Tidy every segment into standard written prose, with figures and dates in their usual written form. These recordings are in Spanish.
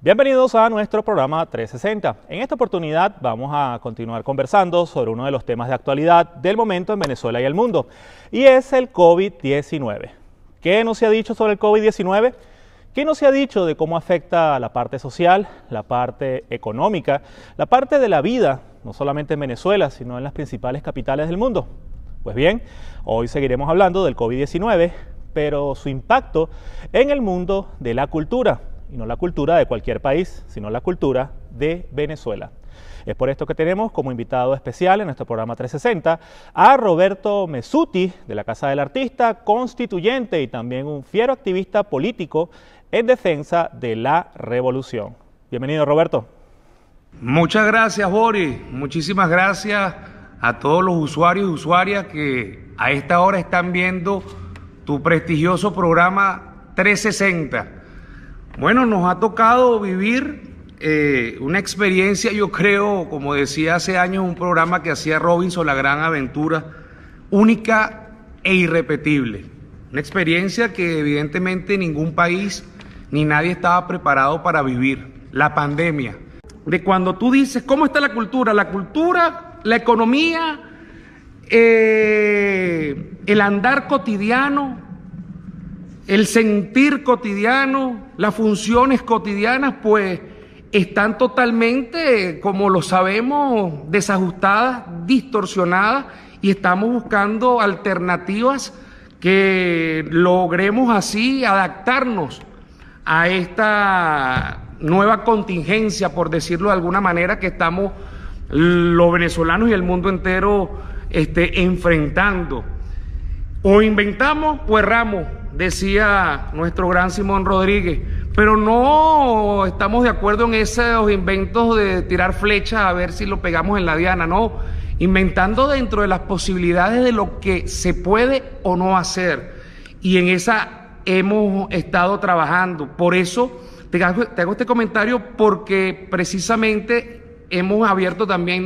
Bienvenidos a nuestro programa 360. En esta oportunidad vamos a continuar conversando sobre uno de los temas de actualidad del momento en Venezuela y el mundo, y es el COVID-19. ¿Qué nos se ha dicho sobre el COVID-19? ¿Qué nos se ha dicho de cómo afecta a la parte social, la parte económica, la parte de la vida, no solamente en Venezuela, sino en las principales capitales del mundo? Pues bien, hoy seguiremos hablando del COVID-19, pero su impacto en el mundo de la cultura. Y no la cultura de cualquier país, sino la cultura de Venezuela. Es por esto que tenemos como invitado especial en nuestro programa 360 a Roberto Messuti, de la Casa del Artista, constituyente y también un fiero activista político en defensa de la revolución. Bienvenido, Roberto. Muchas gracias, Boris. Muchísimas gracias a todos los usuarios y usuarias que a esta hora están viendo tu prestigioso programa 360. Bueno, nos ha tocado vivir una experiencia, yo creo, como decía hace años, un programa que hacía Robinson, La Gran Aventura, única e irrepetible. Una experiencia que evidentemente ningún país ni nadie estaba preparado para vivir. La pandemia. De cuando tú dices, ¿cómo está la cultura? La cultura, la economía, el andar cotidiano, el sentir cotidiano, las funciones cotidianas, pues están totalmente, como lo sabemos, desajustadas, distorsionadas, y estamos buscando alternativas que logremos así adaptarnos a esta nueva contingencia, por decirlo de alguna manera, que estamos los venezolanos y el mundo entero enfrentando. O inventamos o erramos, decía nuestro gran Simón Rodríguez, pero no estamos de acuerdo en esos inventos de tirar flechas a ver si lo pegamos en la diana, no, inventando dentro de las posibilidades de lo que se puede o no hacer, y en esa hemos estado trabajando. Por eso te hago este comentario, porque precisamente hemos abierto también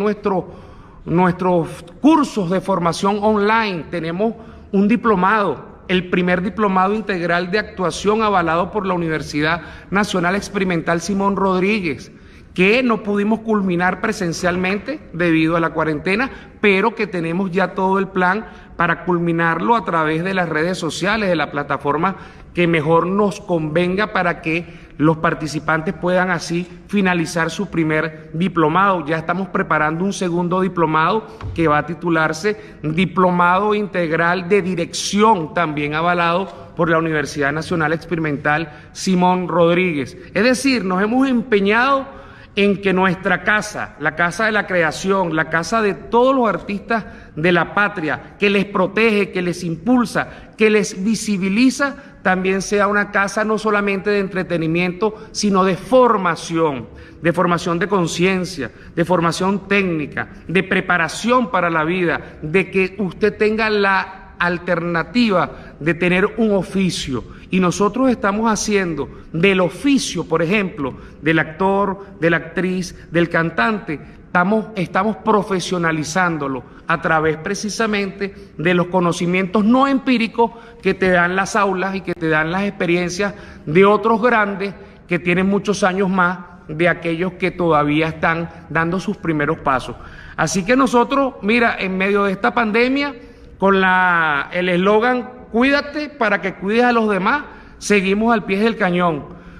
nuestros cursos de formación online. Tenemos un diplomado, el primer diplomado integral de actuación avalado por la Universidad Nacional Experimental Simón Rodríguez, que no pudimos culminar presencialmente debido a la cuarentena, pero que tenemos ya todo el plan para culminarlo a través de las redes sociales, de la plataforma que mejor nos convenga para que los participantes puedan así finalizar su primer diplomado. Ya estamos preparando un segundo diplomado que va a titularse Diplomado Integral de Dirección, también avalado por la Universidad Nacional Experimental Simón Rodríguez. Es decir, nos hemos empeñado en que nuestra casa, la casa de la creación, la casa de todos los artistas de la patria, que les protege, que les impulsa, que les visibiliza, también sea una casa no solamente de entretenimiento, sino de formación de conciencia, de formación técnica, de preparación para la vida, de que usted tenga la alternativa de tener un oficio. Y nosotros estamos haciendo del oficio, por ejemplo, del actor, de la actriz, del cantante, estamos profesionalizándolo a través precisamente de los conocimientos no empíricos que te dan las aulas y que te dan las experiencias de otros grandes que tienen muchos años más de aquellos que todavía están dando sus primeros pasos. Así que nosotros, mira, en medio de esta pandemia, con el eslogan "Cuídate para que cuides a los demás", seguimos al pie del cañón.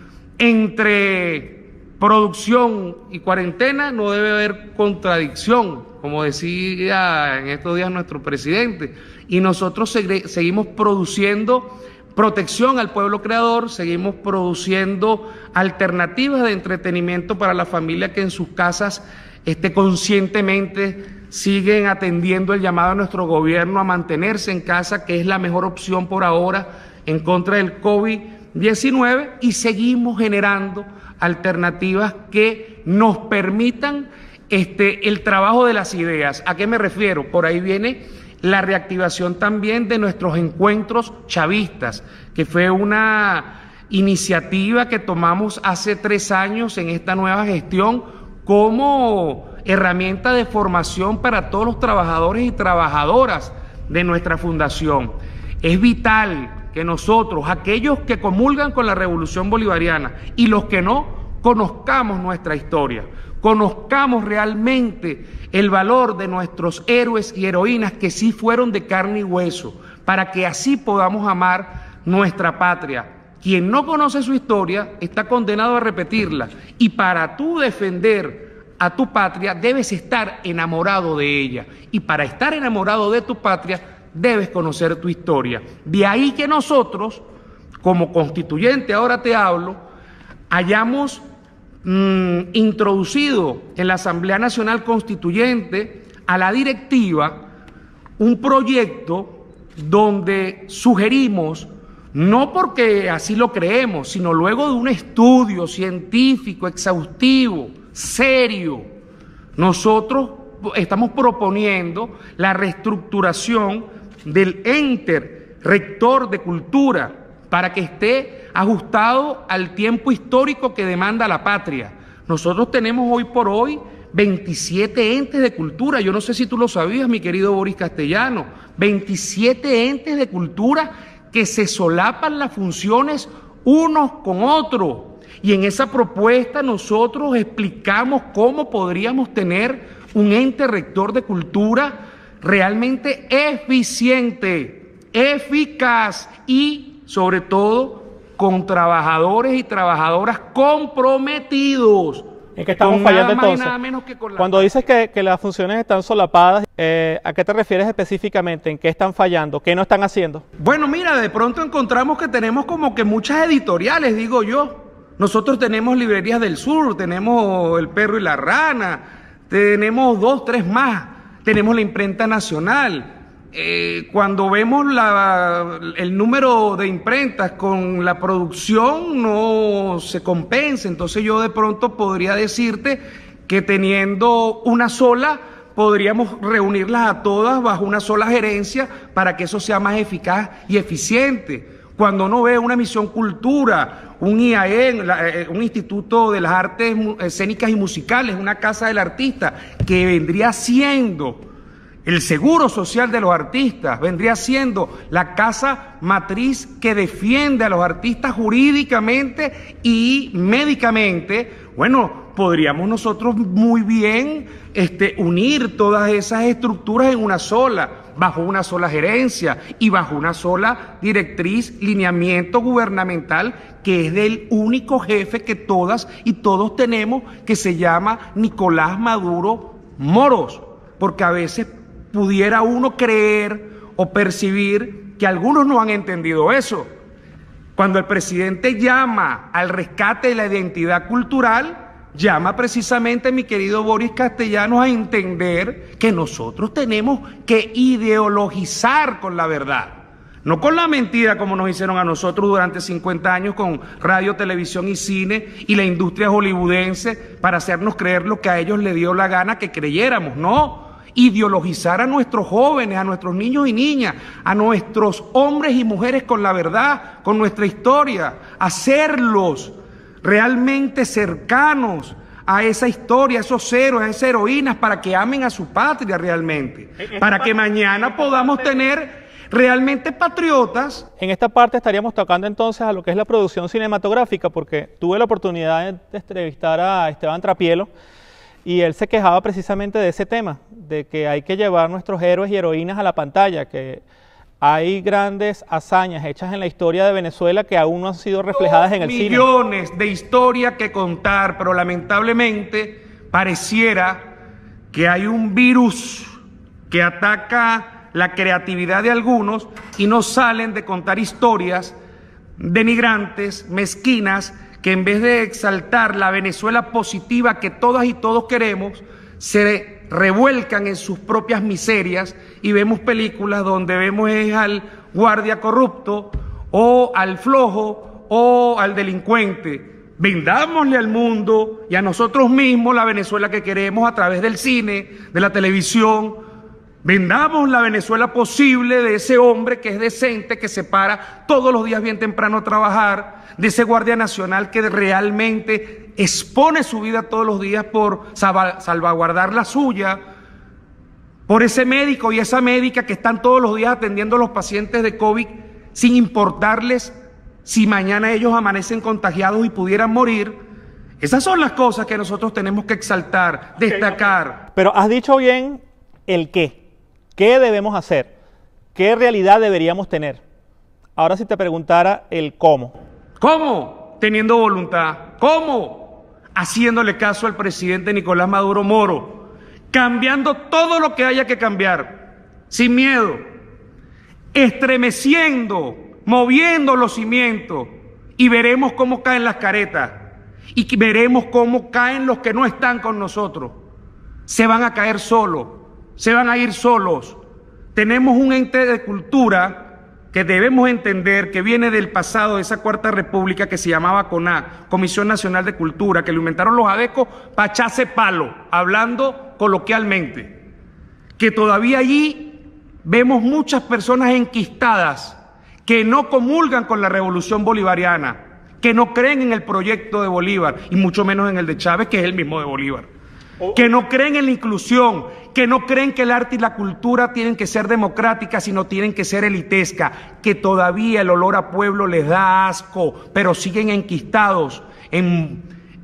Entre producción y cuarentena no debe haber contradicción, como decía en estos días nuestro presidente, y nosotros seguimos produciendo protección al pueblo creador, seguimos produciendo alternativas de entretenimiento para la familia que en sus casas conscientemente siguen atendiendo el llamado de nuestro gobierno a mantenerse en casa, que es la mejor opción por ahora en contra del COVID-19, y seguimos generando alternativas que nos permitan el trabajo de las ideas. ¿A qué me refiero? Por ahí viene la reactivación también de nuestros encuentros chavistas, que fue una iniciativa que tomamos hace 3 años en esta nueva gestión como herramienta de formación para todos los trabajadores y trabajadoras de nuestra fundación. Es vital que nosotros, aquellos que comulgan con la revolución bolivariana y los que no, conozcamos nuestra historia, conozcamos realmente el valor de nuestros héroes y heroínas que sí fueron de carne y hueso, para que así podamos amar nuestra patria. Quien no conoce su historia está condenado a repetirla, y para tú defender a tu patria debes estar enamorado de ella, y para estar enamorado de tu patria debes conocer tu historia. De ahí que nosotros, como constituyente, ahora te hablo, hayamos introducido en la Asamblea Nacional Constituyente a la directiva un proyecto donde sugerimos, no porque así lo creemos, sino luego de un estudio científico, exhaustivo, serio, nosotros estamos proponiendo la reestructuración del ente rector de cultura para que esté ajustado al tiempo histórico que demanda la patria. Nosotros tenemos hoy por hoy 27 entes de cultura. Yo no sé si tú lo sabías, mi querido Boris Castellano, 27 entes de cultura que se solapan las funciones unos con otros. Y en esa propuesta nosotros explicamos cómo podríamos tener un ente rector de cultura realmente eficiente, eficaz y, sobre todo, con trabajadores y trabajadoras comprometidos. ¿En qué estamos fallando entonces? Cuando dices que las funciones están solapadas, ¿a qué te refieres específicamente? ¿En qué están fallando? ¿Qué no están haciendo? Bueno, mira, de pronto encontramos que tenemos como que muchas editoriales, digo yo. Nosotros tenemos Librerías del Sur, tenemos El Perro y la Rana, tenemos 2, 3 más, tenemos la Imprenta Nacional. Cuando vemos el número de imprentas con la producción no se compensa, entonces yo de pronto podría decirte que teniendo una sola podríamos reunirlas a todas bajo una sola gerencia para que eso sea más eficaz y eficiente. Cuando uno ve una Misión Cultura, un IAE, un Instituto de las Artes Escénicas y Musicales, una Casa del Artista, que vendría siendo el seguro social de los artistas, vendría siendo la casa matriz que defiende a los artistas jurídicamente y médicamente, bueno, podríamos nosotros muy bien unir todas esas estructuras en una sola, bajo una sola gerencia y bajo una sola directriz, lineamiento gubernamental, que es del único jefe que todas y todos tenemos, que se llama Nicolás Maduro Moros, porque a veces pudiera uno creer o percibir que algunos no han entendido eso. Cuando el presidente llama al rescate de la identidad cultural, llama precisamente, mi querido Boris Castellanos, a entender que nosotros tenemos que ideologizar con la verdad, no con la mentira como nos hicieron a nosotros durante 50 años con radio, televisión y cine y la industria hollywoodense para hacernos creer lo que a ellos les dio la gana que creyéramos. No, ideologizar a nuestros jóvenes, a nuestros niños y niñas, a nuestros hombres y mujeres con la verdad, con nuestra historia, hacerlos realmente cercanos a esa historia, a esos héroes, a esas heroínas, para que amen a su patria realmente, para que mañana podamos tener realmente patriotas. En esta parte estaríamos tocando entonces a lo que es la producción cinematográfica, porque tuve la oportunidad de entrevistar a Esteban Trapielo, y él se quejaba precisamente de ese tema, de que hay que llevar nuestros héroes y heroínas a la pantalla, que hay grandes hazañas hechas en la historia de Venezuela que aún no han sido reflejadas en el cine. Millones de historias que contar, pero lamentablemente pareciera que hay un virus que ataca la creatividad de algunos y no salen de contar historias denigrantes, mezquinas, que en vez de exaltar la Venezuela positiva que todas y todos queremos, se revuelcan en sus propias miserias, y vemos películas donde vemos al guardia corrupto o al flojo o al delincuente. Vendámosle al mundo y a nosotros mismos la Venezuela que queremos a través del cine, de la televisión. Vendamos la Venezuela posible de ese hombre que es decente, que se para todos los días bien temprano a trabajar, de ese guardia nacional que realmente expone su vida todos los días por salvaguardar la suya, por ese médico y esa médica que están todos los días atendiendo a los pacientes de COVID sin importarles si mañana ellos amanecen contagiados y pudieran morir. Esas son las cosas que nosotros tenemos que exaltar, destacar. Pero has dicho bien el qué. ¿Qué debemos hacer? ¿Qué realidad deberíamos tener? Ahora si te preguntara el cómo. ¿Cómo? Teniendo voluntad. ¿Cómo? Haciéndole caso al presidente Nicolás Maduro Moro. Cambiando todo lo que haya que cambiar. Sin miedo. Estremeciendo, moviendo los cimientos. Y veremos cómo caen las caretas. Y veremos cómo caen los que no están con nosotros. Se van a caer solos, se van a ir solos. Tenemos un ente de cultura que debemos entender que viene del pasado de esa Cuarta República que se llamaba CONAC, Comisión Nacional de Cultura, que lo inventaron los adecos para echarse palo, hablando coloquialmente. Que todavía allí vemos muchas personas enquistadas que no comulgan con la revolución bolivariana, que no creen en el proyecto de Bolívar, y mucho menos en el de Chávez, que es el mismo de Bolívar. Que no creen en la inclusión, que no creen que el arte y la cultura tienen que ser democráticas, sino tienen que ser elitescas, que todavía el olor a pueblo les da asco, pero siguen enquistados en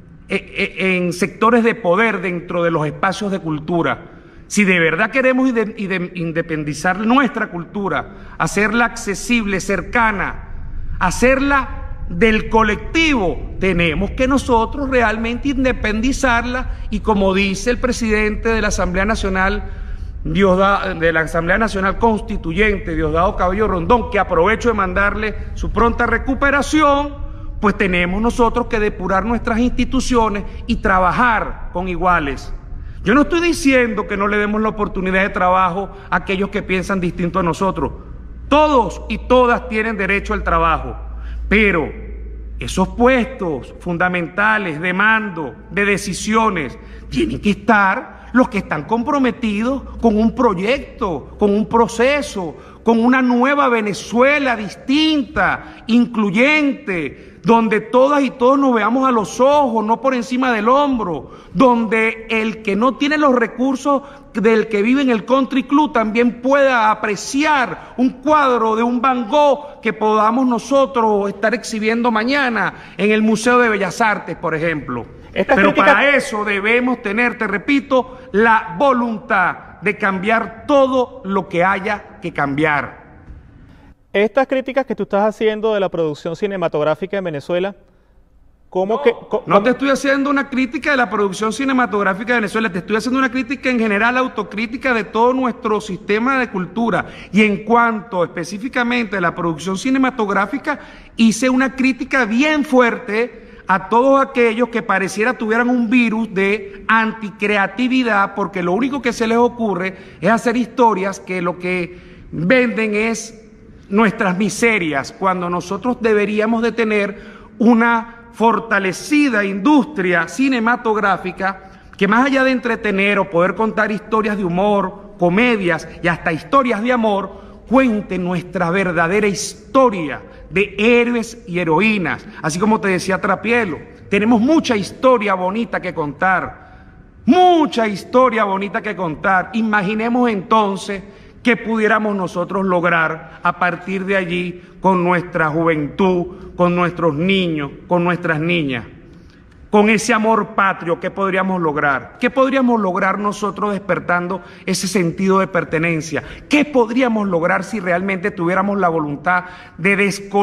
sectores de poder dentro de los espacios de cultura. Si de verdad queremos independizar nuestra cultura, hacerla accesible, cercana, hacerla del colectivo, tenemos que nosotros realmente independizarla, y como dice el presidente de la Asamblea Nacional, de la Asamblea Nacional Constituyente, Diosdado Cabello Rondón, que aprovecho de mandarle su pronta recuperación, pues tenemos nosotros que depurar nuestras instituciones y trabajar con iguales. Yo no estoy diciendo que no le demos la oportunidad de trabajo a aquellos que piensan distinto a nosotros. Todos y todas tienen derecho al trabajo. Pero esos puestos fundamentales de mando, de decisiones, tienen que estar los que están comprometidos con un proyecto, con un proceso, con una nueva Venezuela distinta, incluyente, donde todas y todos nos veamos a los ojos, no por encima del hombro, donde el que no tiene los recursos del que vive en el country club también pueda apreciar un cuadro de un Van Gogh que podamos nosotros estar exhibiendo mañana en el Museo de Bellas Artes, por ejemplo. Pero para eso debemos tener, te repito, la voluntad de cambiar todo lo que haya que cambiar. Estas críticas que tú estás haciendo de la producción cinematográfica en Venezuela, no te estoy haciendo una crítica de la producción cinematográfica de Venezuela, te estoy haciendo una crítica en general, autocrítica de todo nuestro sistema de cultura. Y en cuanto específicamente a la producción cinematográfica, hice una crítica bien fuerte a todos aquellos que pareciera tuvieran un virus de anticreatividad, porque lo único que se les ocurre es hacer historias que lo que venden es nuestras miserias, cuando nosotros deberíamos de tener una fortalecida industria cinematográfica que, más allá de entretener o poder contar historias de humor, comedias y hasta historias de amor, cuente nuestra verdadera historia de héroes y heroínas. Así como te decía Trapielo, tenemos mucha historia bonita que contar, mucha historia bonita que contar. Imaginemos entonces qué pudiéramos nosotros lograr a partir de allí con nuestra juventud, con nuestros niños, con nuestras niñas, con ese amor patrio. ¿Qué podríamos lograr? ¿Qué podríamos lograr nosotros despertando ese sentido de pertenencia? ¿Qué podríamos lograr si realmente tuviéramos la voluntad de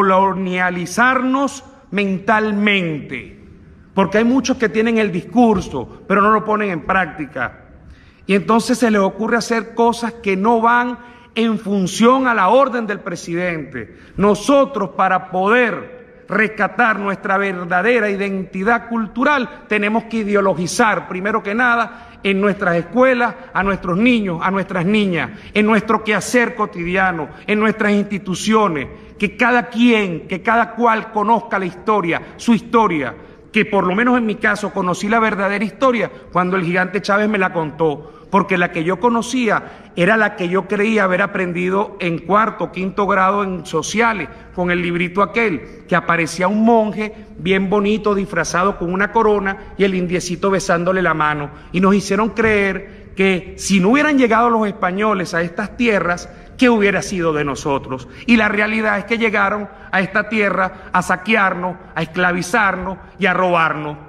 descolonializarnos mentalmente? Porque hay muchos que tienen el discurso, pero no lo ponen en práctica. Y entonces se les ocurre hacer cosas que no van en función a la orden del presidente. Nosotros, para poder rescatar nuestra verdadera identidad cultural, tenemos que ideologizar, primero que nada, en nuestras escuelas, a nuestros niños, a nuestras niñas, en nuestro quehacer cotidiano, en nuestras instituciones, que cada quien, que cada cual conozca la historia, su historia, que por lo menos en mi caso conocí la verdadera historia cuando el gigante Chávez me la contó, porque la que yo conocía era la que yo creía haber aprendido en cuarto o quinto grado en sociales, con el librito aquel, que aparecía un monje bien bonito, disfrazado con una corona y el indiecito besándole la mano, y nos hicieron creer que si no hubieran llegado los españoles a estas tierras, ¿qué hubiera sido de nosotros? Y la realidad es que llegaron a esta tierra a saquearnos, a esclavizarnos y a robarnos.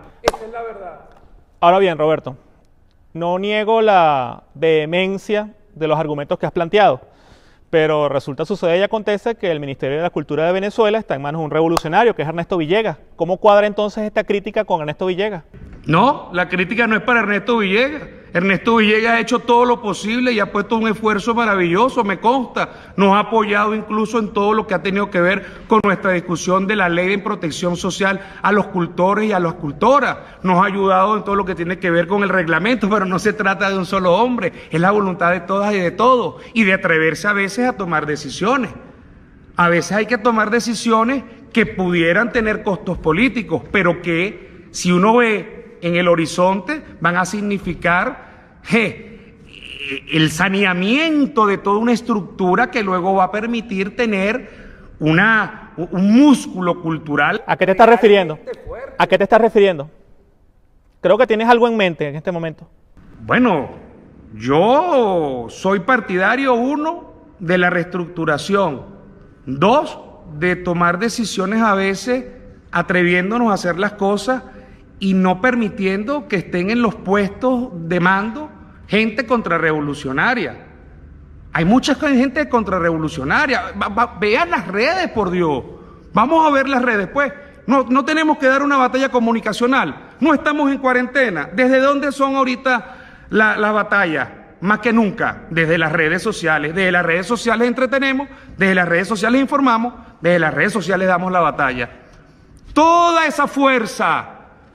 es la verdad. Ahora bien, Roberto, no niego la vehemencia de los argumentos que has planteado, pero resulta, sucede y acontece que el Ministerio de la Cultura de Venezuela está en manos de un revolucionario, que es Ernesto Villegas. ¿Cómo cuadra entonces esta crítica con Ernesto Villegas? No, la crítica no es para Ernesto Villegas. Ernesto Villegas ha hecho todo lo posible y ha puesto un esfuerzo maravilloso, me consta. Nos ha apoyado incluso en todo lo que ha tenido que ver con nuestra discusión de la ley de protección social a los cultores y a las cultoras. Nos ha ayudado en todo lo que tiene que ver con el reglamento, pero no se trata de un solo hombre. Es la voluntad de todas y de todos. Y de atreverse a veces a tomar decisiones. A veces hay que tomar decisiones que pudieran tener costos políticos, pero que si uno ve en el horizonte van a significar el saneamiento de toda una estructura que luego va a permitir tener un músculo cultural. ¿A qué te estás refiriendo? ¿A qué te estás refiriendo? Creo que tienes algo en mente en este momento. Bueno, yo soy partidario, 1, de la reestructuración, 2, de tomar decisiones a veces atreviéndonos a hacer las cosas y no permitiendo que estén en los puestos de mando gente contrarrevolucionaria. Hay mucha gente contrarrevolucionaria. Vean las redes, por Dios. Vamos a ver las redes, pues. No tenemos que dar una batalla comunicacional. No estamos en cuarentena. ¿Desde dónde son ahorita las batallas? Más que nunca, desde las redes sociales. Desde las redes sociales entretenemos, desde las redes sociales informamos, desde las redes sociales damos la batalla. Toda esa fuerza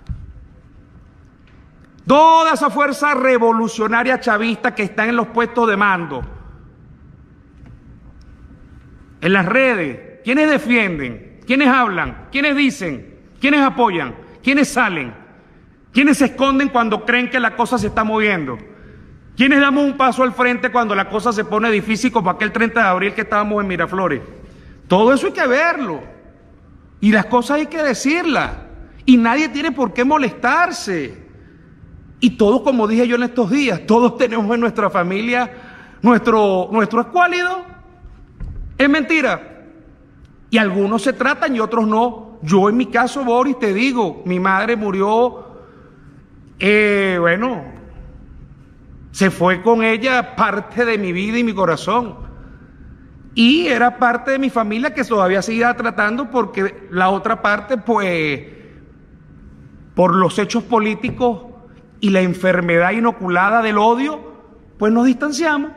revolucionaria chavista que está en los puestos de mando, en las redes, ¿quiénes defienden? ¿Quiénes hablan? ¿Quiénes dicen? ¿Quiénes apoyan? ¿Quiénes salen? ¿Quiénes se esconden cuando creen que la cosa se está moviendo? ¿Quiénes damos un paso al frente cuando la cosa se pone difícil, como aquel 30 de abril que estábamos en Miraflores? Todo eso hay que verlo. Y las cosas hay que decirlas. Y nadie tiene por qué molestarse. Y todos, como dije yo en estos días, todos tenemos en nuestra familia nuestro escuálido. Es mentira. Y algunos se tratan y otros no. Yo en mi caso, Boris, te digo, mi madre murió, se fue con ella parte de mi vida y mi corazón. Y era parte de mi familia que todavía seguía tratando, porque la otra parte, pues, por los hechos políticos y la enfermedad inoculada del odio, pues nos distanciamos.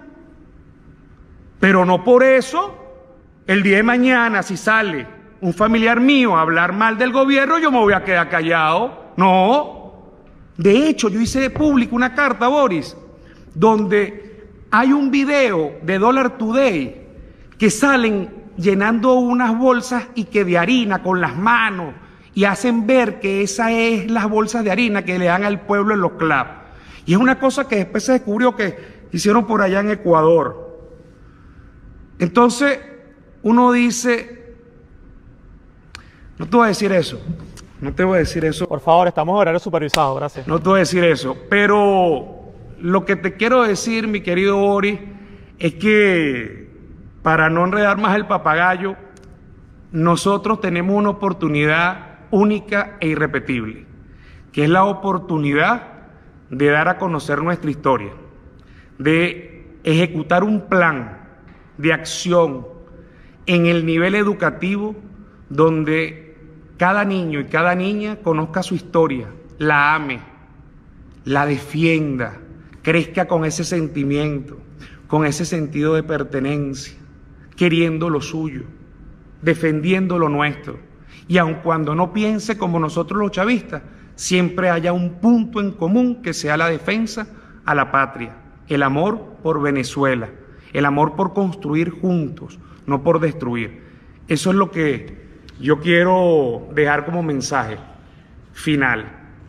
Pero no por eso, el día de mañana, si sale un familiar mío a hablar mal del gobierno, yo me voy a quedar callado. No. De hecho, yo hice público una carta, Boris, donde hay un video de Dollar Today que salen llenando unas bolsas y que de harina con las manos, y hacen ver que esas es las bolsas de harina que le dan al pueblo en los clubs. Y es una cosa que después se descubrió que hicieron por allá en Ecuador. Entonces, uno dice, no te voy a decir eso, no te voy a decir eso. Por favor, estamos en horario supervisado, gracias. No te voy a decir eso, pero lo que te quiero decir, mi querido Boris, es que, para no enredar más el papagayo, nosotros tenemos una oportunidad única e irrepetible, que es la oportunidad de dar a conocer nuestra historia, de ejecutar un plan de acción en el nivel educativo, donde cada niño y cada niña conozca su historia, la ame, la defienda, crezca con ese sentimiento, con ese sentido de pertenencia, queriendo lo suyo, defendiendo lo nuestro. Y aun cuando no piense como nosotros los chavistas, siempre haya un punto en común que sea la defensa a la patria, el amor por Venezuela, el amor por construir juntos, no por destruir. Eso es lo que yo quiero dejar como mensaje final.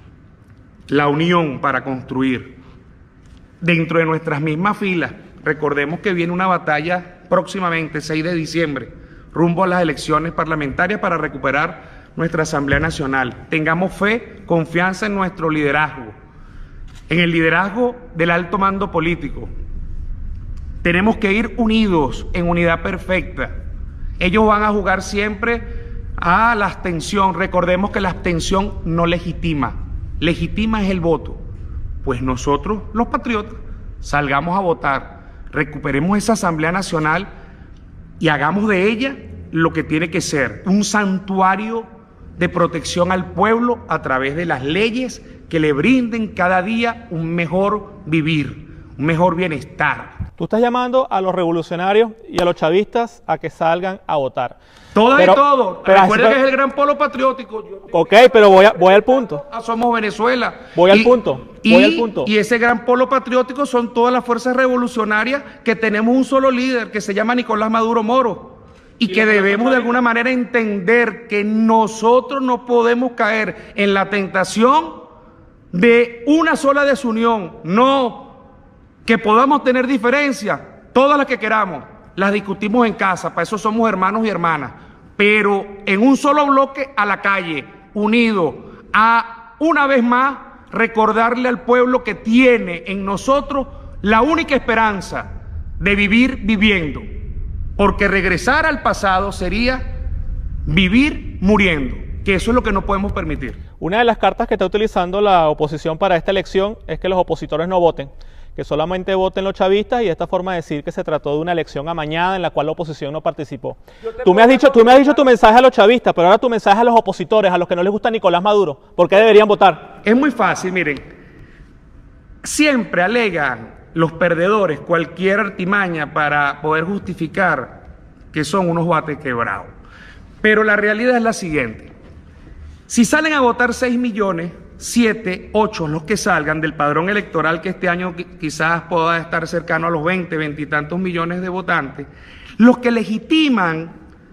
La unión para construir dentro de nuestras mismas filas. Recordemos que viene una batalla próximamente, 6 de diciembre, rumbo a las elecciones parlamentarias para recuperar nuestra Asamblea Nacional. Tengamos fe, confianza en nuestro liderazgo, en el liderazgo del alto mando político. Tenemos que ir unidos en unidad perfecta. Ellos van a jugar siempre a la abstención. Recordemos que la abstención no legitima. legitima es el voto. Pues nosotros, los patriotas, salgamos a votar, recuperemos esa Asamblea Nacional y hagamos de ella lo que tiene que ser, un santuario de protección al pueblo a través de las leyes que le brinden cada día un mejor vivir, un mejor bienestar. Tú estás llamando a los revolucionarios y a los chavistas a que salgan a votar. Todas y todos. Recuerda que es el gran polo patriótico. Ok, pero voy al punto. Somos Venezuela. Voy al punto. Y ese gran polo patriótico son todas las fuerzas revolucionarias que tenemos un solo líder que se llama Nicolás Maduro Moro. Y que debemos de alguna manera entender que nosotros no podemos caer en la tentación de una sola desunión. No, que podamos tener diferencias, todas las que queramos, las discutimos en casa, para eso somos hermanos y hermanas, pero en un solo bloque a la calle, unidos, a una vez más recordarle al pueblo que tiene en nosotros la única esperanza de vivir viviendo, porque regresar al pasado sería vivir muriendo, que eso es lo que no podemos permitir. Una de las cartas que está utilizando la oposición para esta elección es que los opositores no voten, que solamente voten los chavistas, y de esta forma decir que se trató de una elección amañada en la cual la oposición no participó. Tú me has dicho tu mensaje a los chavistas, pero ahora tu mensaje a los opositores, a los que no les gusta Nicolás Maduro. ¿Por qué deberían votar? Es muy fácil, miren. Siempre alegan los perdedores cualquier artimaña para poder justificar que son unos bates quebrados. Pero la realidad es la siguiente. Si salen a votar 6 millones, 7, 8 los que salgan del padrón electoral, que este año quizás pueda estar cercano a los 20 y tantos millones de votantes, los que legitiman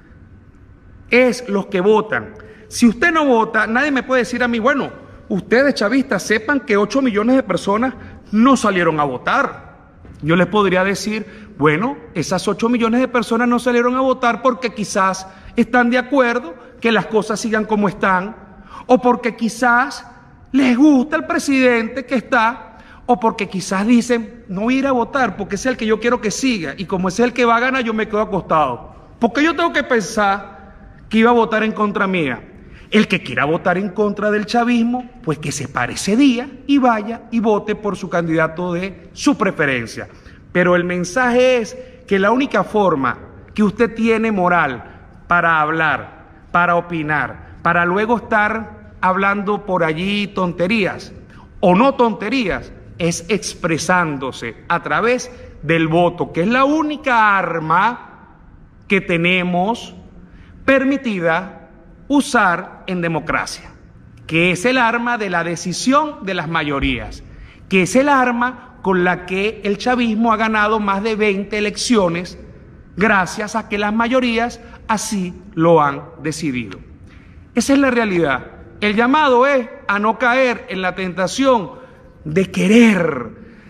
es los que votan. Si usted no vota, nadie me puede decir a mí, bueno, ustedes chavistas sepan que 8 millones de personas no salieron a votar. Yo les podría decir, bueno, esas 8 millones de personas no salieron a votar porque quizás están de acuerdo que las cosas sigan como están, o porque quizás les gusta el presidente que está, o porque quizás dicen, no voy a ir a votar porque ese es el que yo quiero que siga, y como ese es el que va a ganar, yo me quedo acostado. Porque yo tengo que pensar que iba a votar en contra mía. El que quiera votar en contra del chavismo, pues que se pare ese día y vaya y vote por su candidato de su preferencia. Pero el mensaje es que la única forma que usted tiene moral para hablar, para opinar, para luego estar hablando por allí tonterías o no tonterías, es expresándose a través del voto, que es la única arma que tenemos permitida usar en democracia, que es el arma de la decisión de las mayorías, que es el arma con la que el chavismo ha ganado más de 20 elecciones gracias a que las mayorías así lo han decidido. Esa es la realidad. El llamado es a no caer en la tentación de querer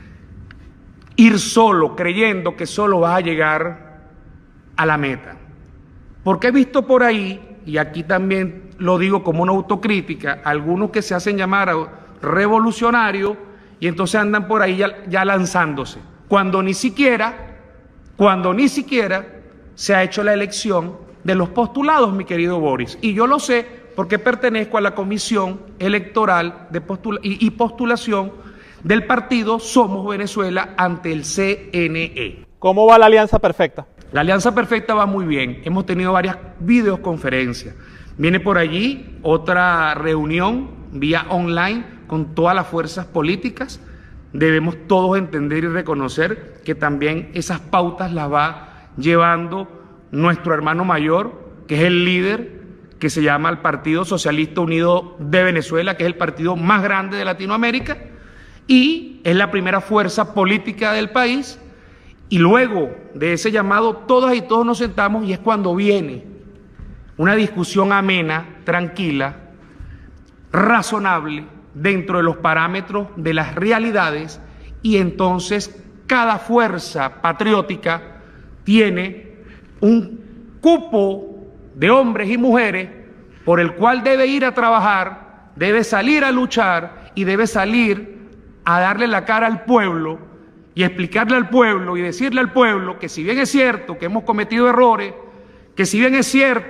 ir solo, creyendo que solo vas a llegar a la meta. Porque he visto por ahí, y aquí también lo digo como una autocrítica, algunos que se hacen llamar revolucionarios y entonces andan por ahí ya lanzándose, cuando ni siquiera se ha hecho la elección de los postulados, mi querido Boris. Y yo lo sé porque pertenezco a la Comisión Electoral de Postulación del partido Somos Venezuela ante el CNE. ¿Cómo va la Alianza Perfecta? La Alianza Perfecta va muy bien. Hemos tenido varias videoconferencias. Viene por allí otra reunión vía online con todas las fuerzas políticas. Debemos todos entender y reconocer que también esas pautas las va llevando nuestro hermano mayor, que es el líder, que se llama el Partido Socialista Unido de Venezuela, que es el partido más grande de Latinoamérica y es la primera fuerza política del país. Y luego de ese llamado, todas y todos nos sentamos y es cuando viene una discusión amena, tranquila, razonable, dentro de los parámetros de las realidades, y entonces cada fuerza patriótica tiene un cupo de hombres y mujeres por el cual debe ir a trabajar, debe salir a luchar y debe salir a darle la cara al pueblo y explicarle al pueblo y decirle al pueblo que si bien es cierto que hemos cometido errores, que si bien es cierto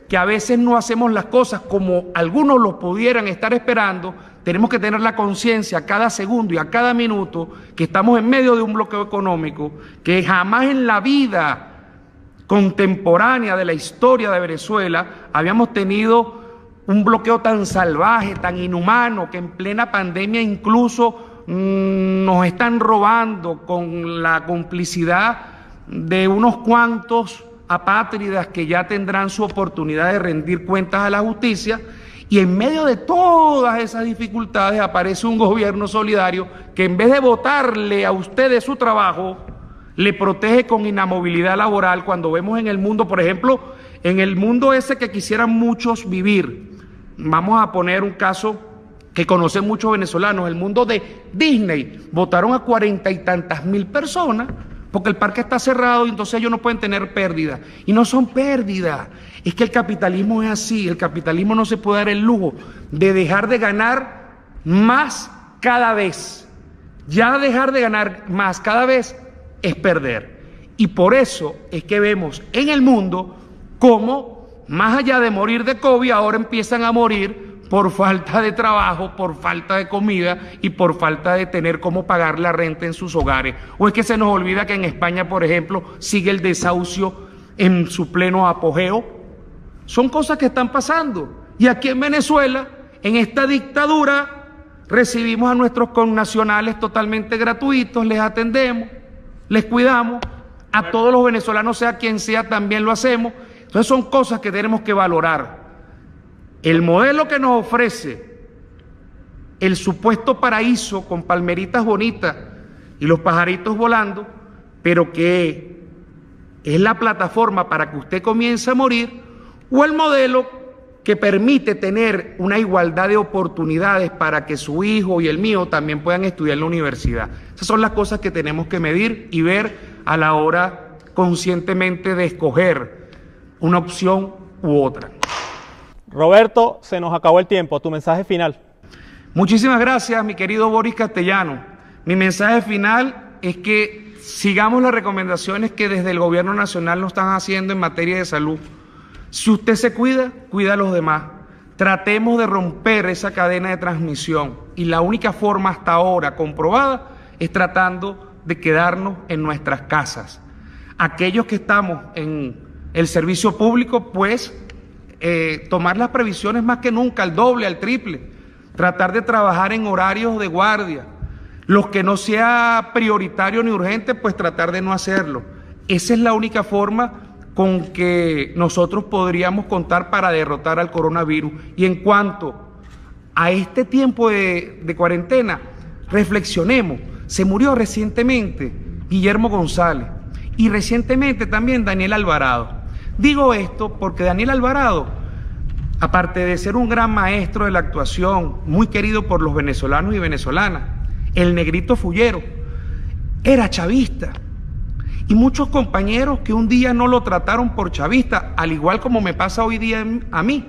que a veces no hacemos las cosas como algunos lo pudieran estar esperando, tenemos que tener la conciencia a cada segundo y a cada minuto que estamos en medio de un bloqueo económico que jamás en la vida contemporánea de la historia de Venezuela habíamos tenido un bloqueo tan salvaje, tan inhumano, que en plena pandemia incluso nos están robando con la complicidad de unos cuantos apátridas que ya tendrán su oportunidad de rendir cuentas a la justicia, y en medio de todas esas dificultades aparece un gobierno solidario que en vez de votarle a ustedes su trabajo, le protege con inamovilidad laboral. Cuando vemos en el mundo, por ejemplo, en el mundo ese que quisieran muchos vivir, vamos a poner un caso que conocen muchos venezolanos, el mundo de Disney, votaron a 40 y tantas mil personas porque el parque está cerrado y entonces ellos no pueden tener pérdidas. Y no son pérdidas, es que el capitalismo es así, el capitalismo no se puede dar el lujo de dejar de ganar más cada vez. Ya dejar de ganar más cada vez es perder. Y por eso es que vemos en el mundo cómo, más allá de morir de COVID, ahora empiezan a morir por falta de trabajo, por falta de comida y por falta de tener cómo pagar la renta en sus hogares. O es que se nos olvida que en España, por ejemplo, sigue el desahucio en su pleno apogeo. Son cosas que están pasando. Y aquí en Venezuela, en esta dictadura, recibimos a nuestros connacionales totalmente gratuitos, les atendemos, les cuidamos, a todos los venezolanos, sea quien sea, también lo hacemos. Entonces son cosas que tenemos que valorar. El modelo que nos ofrece el supuesto paraíso con palmeritas bonitas y los pajaritos volando, pero que es la plataforma para que usted comience a morir, o el modelo que permite tener una igualdad de oportunidades para que su hijo y el mío también puedan estudiar en la universidad. Esas son las cosas que tenemos que medir y ver a la hora conscientemente de escoger una opción u otra. Roberto, se nos acabó el tiempo. Tu mensaje final. Muchísimas gracias, mi querido Boris Castellano. Mi mensaje final es que sigamos las recomendaciones que desde el gobierno nacional nos están haciendo en materia de salud. Si usted se cuida, cuida a los demás. Tratemos de romper esa cadena de transmisión. Y la única forma hasta ahora comprobada es tratando de quedarnos en nuestras casas. Aquellos que estamos en el servicio público, pues tomar las previsiones más que nunca, al doble, al triple, tratar de trabajar en horarios de guardia, los que no sea prioritario ni urgente, pues tratar de no hacerlo. Esa es la única forma con que nosotros podríamos contar para derrotar al coronavirus. Y en cuanto a este tiempo de cuarentena, reflexionemos. Se murió recientemente Guillermo González y recientemente también Daniel Alvarado. Digo esto porque Daniel Alvarado, aparte de ser un gran maestro de la actuación, muy querido por los venezolanos y venezolanas, el negrito fullero, era chavista. Y muchos compañeros que un día no lo trataron por chavista, al igual como me pasa hoy día a mí.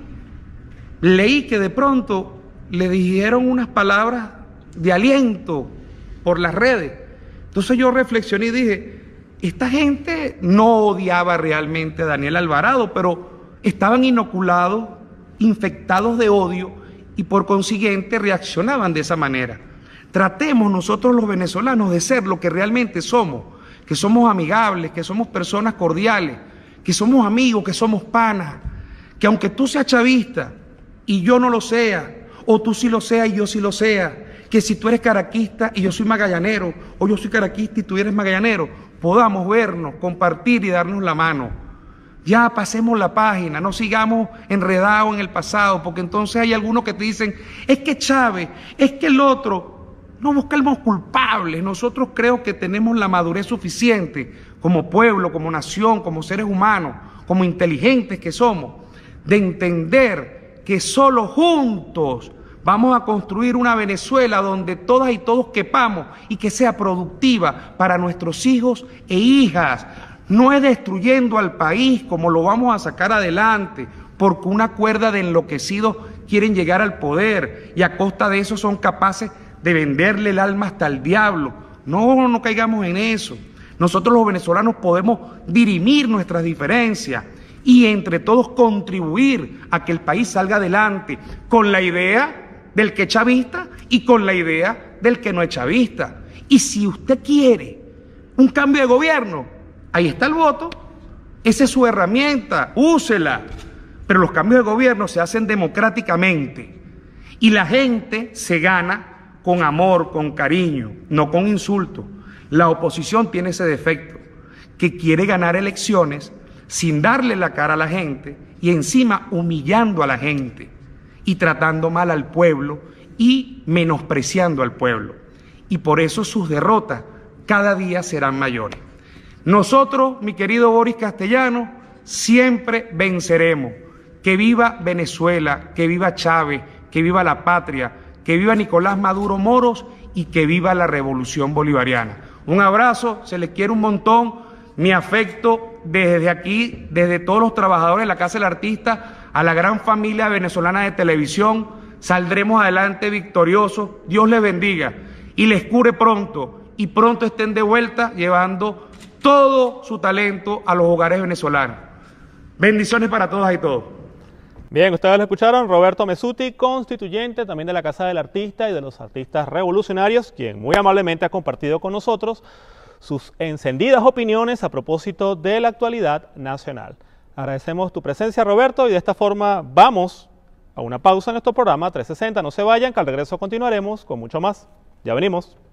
Leí que de pronto le dijeron unas palabras de aliento por las redes. Entonces yo reflexioné y dije, esta gente no odiaba realmente a Daniel Alvarado, pero estaban inoculados, infectados de odio y por consiguiente reaccionaban de esa manera. Tratemos nosotros los venezolanos de ser lo que realmente somos, que somos amigables, que somos personas cordiales, que somos amigos, que somos panas, que aunque tú seas chavista y yo no lo sea, o tú sí lo seas y yo sí lo sea, que si tú eres caraquista y yo soy magallanero, o yo soy caraquista y tú eres magallanero, podamos vernos, compartir y darnos la mano. Ya pasemos la página, no sigamos enredados en el pasado, porque entonces hay algunos que te dicen, es que Chávez, es que el otro. No buscamos culpables. Nosotros creo que tenemos la madurez suficiente como pueblo, como nación, como seres humanos, como inteligentes que somos, de entender que solo juntos vamos a construir una Venezuela donde todas y todos quepamos y que sea productiva para nuestros hijos e hijas. No es destruyendo al país como lo vamos a sacar adelante, porque una cuerda de enloquecidos quieren llegar al poder y a costa de eso son capaces de venderle el alma hasta el diablo. No caigamos en eso. Nosotros los venezolanos podemos dirimir nuestras diferencias y entre todos contribuir a que el país salga adelante con la idea del que es chavista y con la idea del que no es chavista. Y si usted quiere un cambio de gobierno, ahí está el voto, esa es su herramienta, úsela. Pero los cambios de gobierno se hacen democráticamente y la gente se gana con amor, con cariño, no con insultos. La oposición tiene ese defecto, que quiere ganar elecciones sin darle la cara a la gente y encima humillando a la gente y tratando mal al pueblo y menospreciando al pueblo. Y por eso sus derrotas cada día serán mayores. Nosotros, mi querido Boris Castellanos, siempre venceremos. Que viva Venezuela, que viva Chávez, que viva la patria, que viva Nicolás Maduro Moros y que viva la revolución bolivariana. Un abrazo, se les quiere un montón, mi afecto desde aquí, desde todos los trabajadores de la Casa del Artista, a la gran familia venezolana de televisión, saldremos adelante victoriosos, Dios les bendiga y les cure pronto y pronto estén de vuelta llevando todo su talento a los hogares venezolanos. Bendiciones para todas y todos. Bien, ustedes lo escucharon, Roberto Messuti, constituyente también de la Casa del Artista y de los Artistas Revolucionarios, quien muy amablemente ha compartido con nosotros sus encendidas opiniones a propósito de la actualidad nacional. Agradecemos tu presencia, Roberto, y de esta forma vamos a una pausa en nuestro programa 360. No se vayan, que al regreso continuaremos con mucho más. Ya venimos.